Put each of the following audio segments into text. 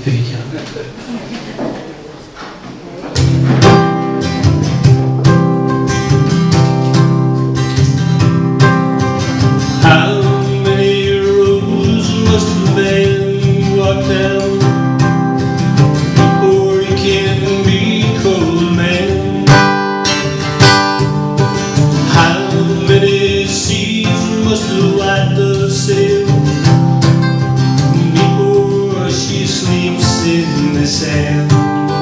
How many roads must a man walk down before he can be called a man? How many seas must a white dove sail before she sleeps in the sand?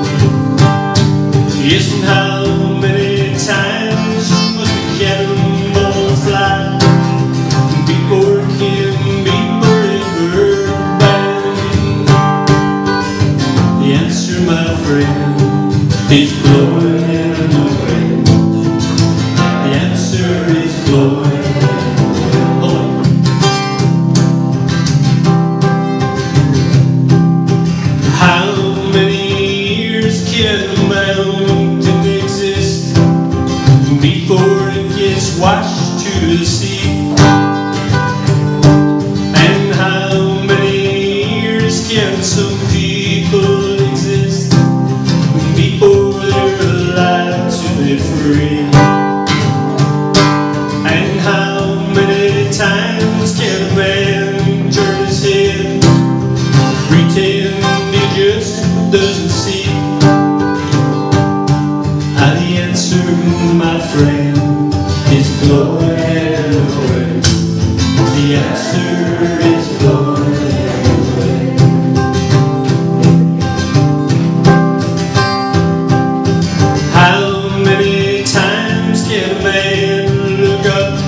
Yes, and how many times must a cannonball fly before it can be forever banned? The answer, my friend, is blowing in the wind. The answer is blowing. How many years can a mountain exist before it gets washed to the sea? And how many years can some people exist before they're alive to be free? And how many times can a man turn his head, pretend he just doesn't see? The answer, my friend, is blowing away. The answer is blowing away. How many times can a man look up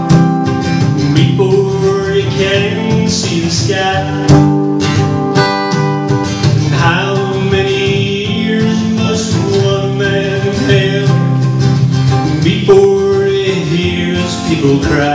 before he can see the sky? And how many years must one man have before he hears people cry?